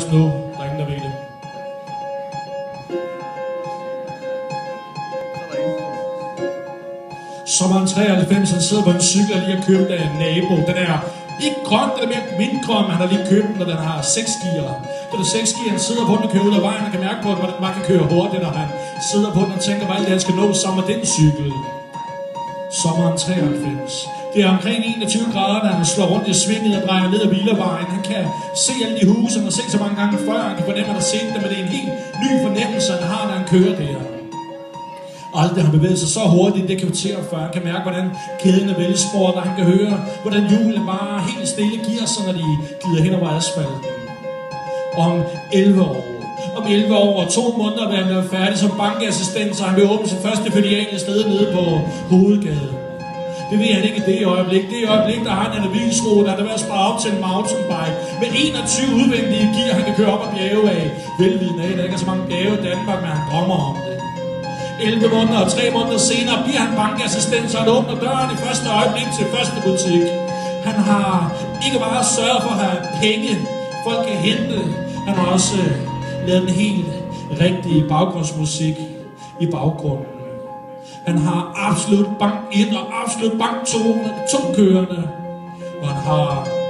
nu. Der er ingen, der ved det. Sommeren 93, han sidder på en cykel og lige har købt af en nabo. Den er ikke grøn, den er mere mindgrøn, men han har lige købt den, og den har 6 gear. Det er 6 gear, han sidder på den og kører ud af vejen, og kan mærke på, at man kan køre hurtigt, og han sidder på den og tænker, hvad alt det, han skal nå sammen med den cykel. Sommeren 93. Det er omkring 21 grader, da han slår rundt i svinget og drejer ned ad Vilervejen. Han kan se alle de huse, han har set så mange gange før. Han kan fornemme, at han har set dem, men det er en helt ny fornemmelse, han har, når han kører der. Aldrig har bevæget sig så hurtigt, det kvarter før. Han kan mærke, hvordan kæden er velsporet, og han kan høre, hvordan hjulene bare helt stille giver sig, når de glider hen over asfalten. Om 11 år. Om 11 år og 2 måneder vil han være færdig som bankassistent, så han vil åbne sin første filial i stedet nede på Hovedgade. Det ved han ikke i det øjeblik. Det øjeblik, der har han en avisrute, der er ved at spare op til en mountainbike med 21 udvendige gear, han kan køre op og bjerge af. Velvidende af, der ikke er så mange bjerge i Danmark, men han drømmer om det. 11 måneder og 3 måneder senere bliver han bankassistent, så han åbner døren i første øjeblik til første butik. Han har ikke bare sørget for at have penge, folk kan hente. Han har også lavet den helt rigtige baggrundsmusik i baggrunden. Han har absolut bank 1 og absolut bank 2, kørende. Og han har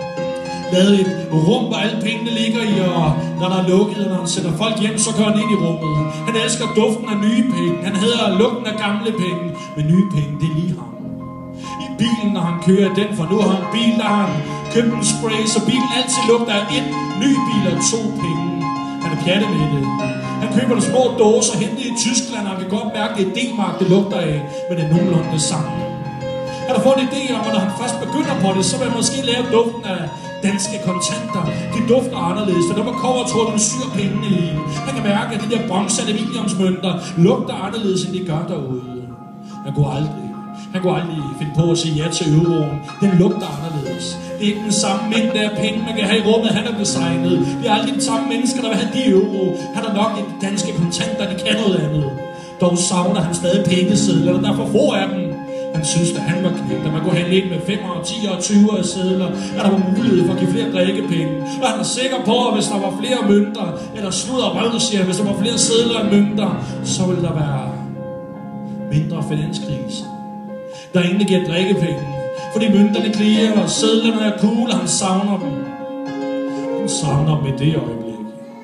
lavet et rum, hvor alle pengene ligger i, og når der er lukket, og når han sender folk hjem, så kører han ind i rummet. Han elsker duften af nye penge. Han hedder lugten af gamle penge, men nye penge, det er lige ham. I bilen, når han kører den, for nu har han en bil, der har han købt en spray, så bilen altid lugter af 1 ny bil og 2 penge. Han er pjatte med det. Han køber nogle små dåser, henter i Tyskland, og han kan godt mærke, at det er D-mark, det lugter af, men det er nogenlunde det samme. Han har fået en idé om, at når han først begynder på det, så vil han måske lave duften af danske kontanter. De dufter anderledes, for når man kommer og tror, at man syr pengene i. Han kan mærke, at de der bronze aluminiumsmønter lugter anderledes, end de gør derude. Han kunne aldrig finde på at sige ja til euroen. Den lugter anderledes. Det er ikke den samme mængde af penge, man kan have i rummet, han har designet. Det er aldrig de samme mennesker, der vil have de euro. Han har nok de danske kontanter, de kan noget andet. Dog savner han stadig pengesedler, og derfor får af dem. Han synes, at han var knægt, og man kunne handle ind med 5, 10 og 20 af sedler, at der var mulighed for at give flere drikkepenge. Og han er sikker på, at hvis der var flere mønter, eller slud og rødsiger, hvis der var flere sedler end mønter, så ville der være mindre finanskrise. Der er ingen, der giver drikkepenge, fordi mønterne klirer, og sedlerne er cool, og han savner dem. Han savner dem i det øjeblik.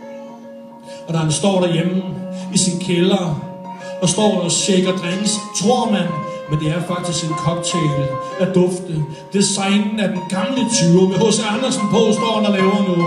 Og da han står derhjemme i sin kælder, og står og shaker drinks, tror man, men det er faktisk en cocktail af dufte. Designen af den gamle 20 med H.C. Andersen på, står han og laver nu.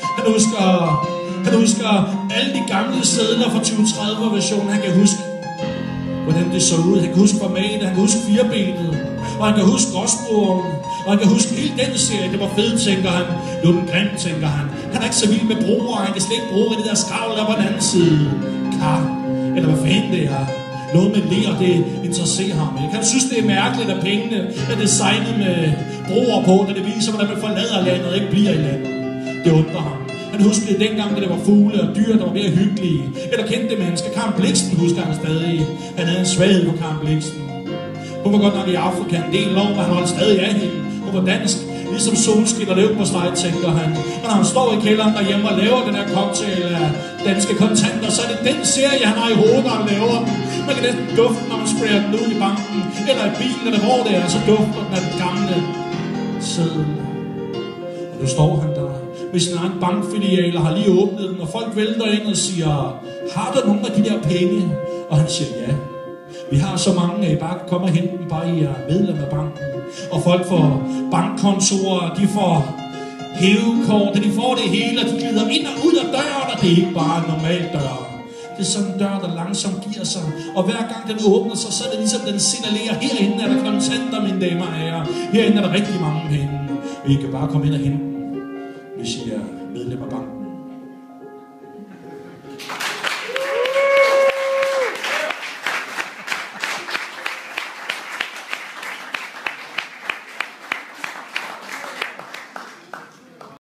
Han husker alle de gamle sedler fra 2030 versionen. Han kan huske, hvordan det så ud. Han kan huske formatet, han kan huske firebenet, og han kan huske gråsbroen, og han kan huske hele den serie. Det var fedt, tænker han. Nu den grim, tænker han. Han er ikke så vild med broer, han kan slet ikke bruge det der skravl der på den anden side. Kar, eller hvad fanden det er. Noget med ler, det interesserer ham ikke. Han synes, det er mærkeligt, at pengene er designet med broer på, da det viser, hvordan man forlader landet og ikke bliver i landet. Det undrer ham. Han husker det dengang, da det var fugle og dyr, der var mere hyggelige. Eller kendte mennesker. Karen Blixen husker han stadig. Han havde en svaghed på Karen Blixen. Hun var godt nok i Afrika en del år, og han holdt stadig af hende. Hun var dansk, ligesom solskin og leverpostej, tænker han. Og når han står i kælderen derhjemme og laver den her cocktail af danske kontanter, så er det den serie, han har i hovedet, når han laver den. Man kan næsten dufte, når man sprayer den ud i banken, eller i bilen, eller hvor det er, så dufter den af den gamle seddel. Og nu står han der med sin egen bankfilial og har lige åbnet den, og folk vælter ind og siger, har du nogle af de der penge? Og han siger ja. Vi har så mange, at I bare kan komme og hente dem, bare I er medlem af banken. Og folk får bankkontorer, de får hævekort, de får det hele, og de glider ind og ud af døren, og det er ikke bare en normal dør. Det er sådan en dør, der langsomt giver sig, og hver gang den åbner sig, så er det ligesom den signalerer, herinde er der kontanter, mine damer og herrer. Herinde er der rigtig mange penge, og I kan bare komme ind og hente dem, hvis I er medlem af banken.